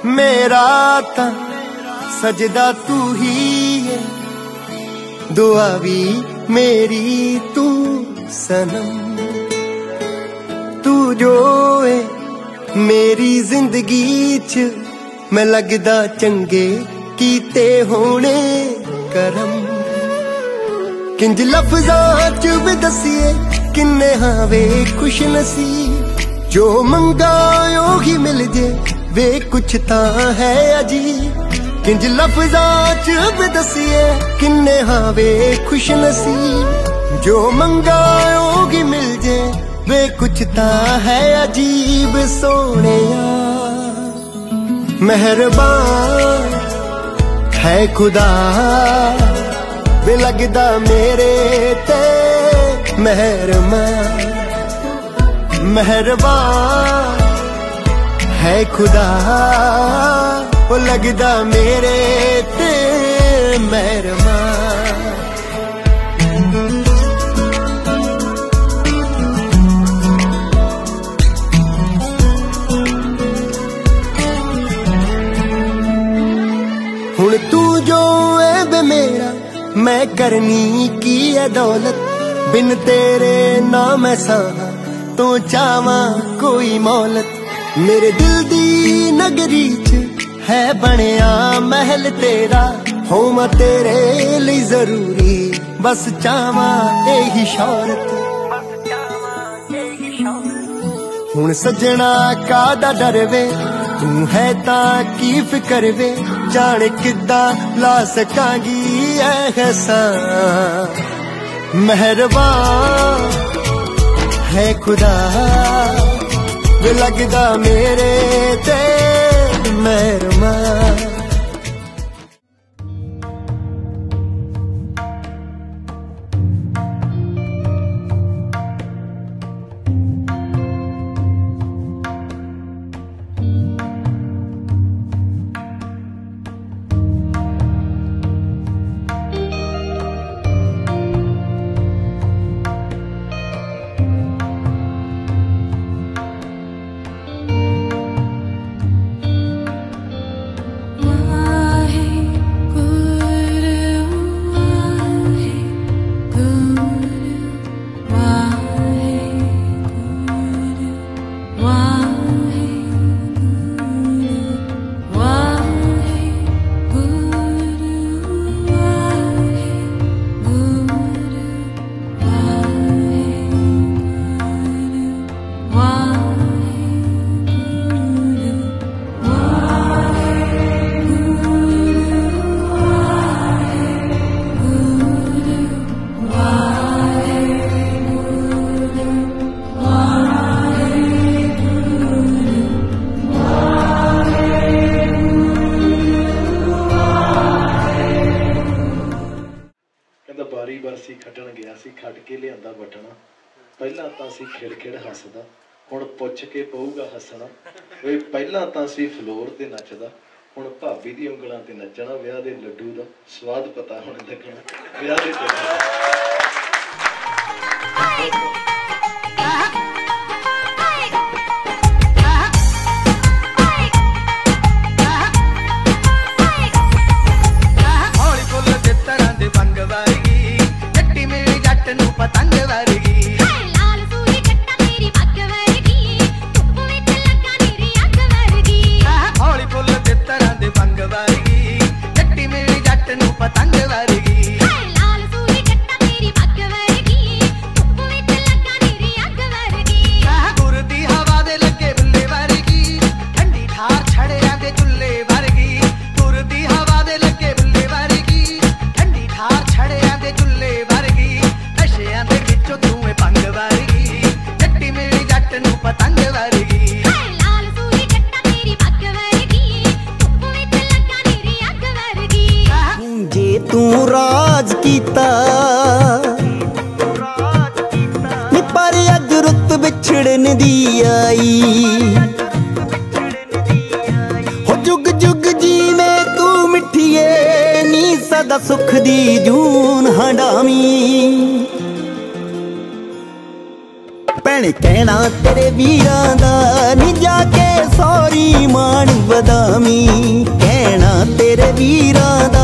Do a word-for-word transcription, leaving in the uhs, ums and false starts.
मेरा ता सजदा तू ही है, दुआ भी मेरी तू सनम। तू जो है मेरी जिंदगी च, मैं लगदा चंगे कीते होने करम। किंज लफ्ज़ां च भी दसिए किन्ने हावे खुश नसीब, जो मंगा ही मिल जे वे कुछ ता है अजीब। किंज लफ्ज़ां च भी दसिए किन्ने हावे खुश नसीब, जो मंगा ही मिल जे वे कुछ ता है अजीब। सोहणिया मेहरबान है खुदा, वे लगदा मेरे ते मेहरबान। मेहरबान है खुदा, वो लगदा मेरे ते मेहरबान। हुण तू जो है बे मेरा, मैं करनी की है दौलत, बिन तेरे ना मैं सहा तो चावा कोई मौलत। मेरे दिल दी नगरी च है बनिया महल तेरा, होवां तेरे लिए जरूरी बस चावा यही शौहरत। हुण सजना कादा डर वे, तू है ता की फिकर वे, जाने किदा ला सकांगी एहसान। मेहरबान है खुदा, वे लगदा मेरे ते मेहरबान। ਬਾਰੀ ਬਰਸੀ ਖੱਟਣ ਗਿਆ ਸੀ, ਖੱਟ ਕੇ ਲਿਆਂਦਾ ਬਟਣਾ। ਪਹਿਲਾਂ ਤਾਂ ਸੀ ਖਿੜਖਿੜ ਹੱਸਦਾ, ਹੁਣ ਪੁੱਛ ਕੇ ਪਊਗਾ ਹੱਸਣਾ। ਵੇ ਪਹਿਲਾਂ ਤਾਂ ਸੀ ਫਲੋਰ ਤੇ ਨੱਚਦਾ, ਹੁਣ ਭਾਬੀ ਦੀ ਉਂਗਲਾਂ ਤੇ ਨੱਚਣਾ। ਵਿਆਹ ਦੇ ਲੱਡੂ ਦਾ ਸਵਾਦ ਪਤਾ ਹੁਣ ਲੱਗਣਾ, ਵਿਆਹ ਦੇ सदा सुख दी जून हंडावी भैने कहना तेरे वीरां दा नी जाके सौरी मान ਬਦਾਮੀ ਕਹਿਣਾ ਤੇਰੇ ਵੀਰਾਂ